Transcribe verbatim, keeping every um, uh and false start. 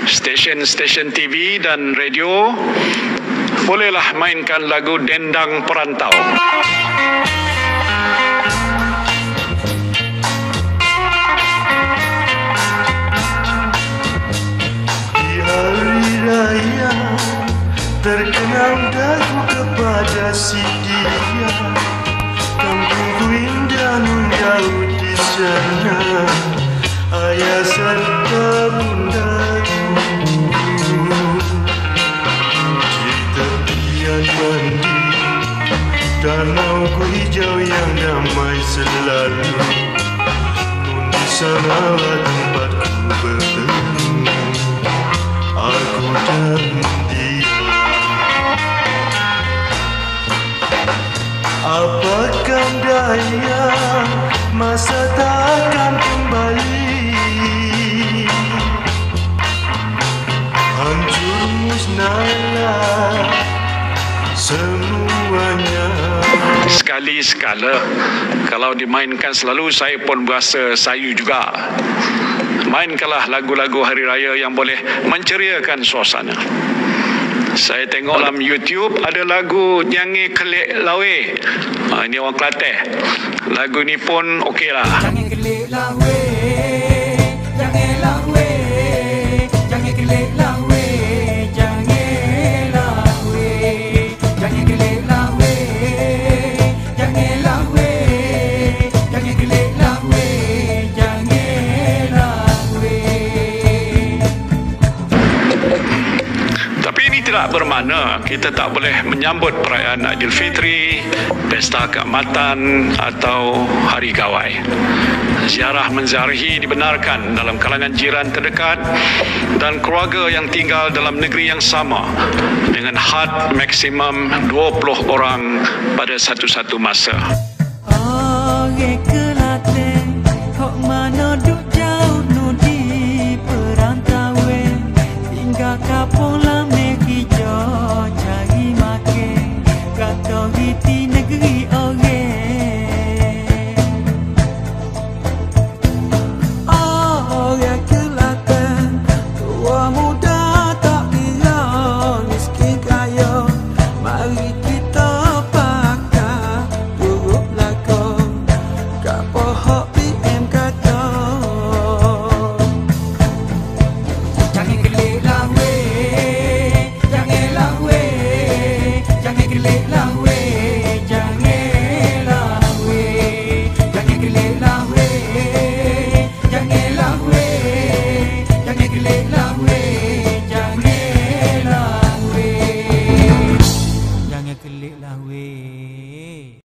stesen-stesen T V dan radio bolehlah mainkan lagu Dendang Perantau. Di hari raya terkenang dagu kepada si dia, kampungku indah menjauh di sana, ayah serta bundaku. Di tepian mandi danau ku hijau yang damai selalu, nun di sanalah tempatku bertemu, aku dan dia. Apakah daya, masa takkan kembali, hancur musnahlah semuanya. Sekali sekala kalau dimainkan selalu, saya pun berasa sayu juga. Mainkanlah lagu-lagu hari raya yang boleh menceriakan suasana. Saya tengok dalam YouTube ada lagu Jangan Kelik Lawe. Ha, ini orang Kelantan. Lagu ni pun okey lah. Jangan kelik lawe, jangan lawe, jangan kelik lawe, jangan lawe, jangan kelik lawe, jangan lawe, jangan kelik lawe, jangan lawe. Tapi ini tidak bermakna kita tak boleh menyambut perayaan Aidilfitri, pesta keamatan atau hari gawai. Ziarah menziarahi dibenarkan dalam kalangan jiran terdekat dan keluarga yang tinggal dalam negeri yang sama dengan had maksimum dua puluh orang pada satu-satu masa. Orang Kelantan kok mana duk jauh nu di perantauan, tinggal kapung lame hijau cari makan, kata hiti negeri orang. Orang Kelantan tua muda tak kira miskin kaya, mari kita pakai buruk lakon kapal hak P M kata. Jangan kelik lawe, jangan lawe, jangan kelik lawe, jangan lawe, jangan kelik lawe, jangan lawe, jangan kelik lawe, jangan lawe, jangan kelik lawe.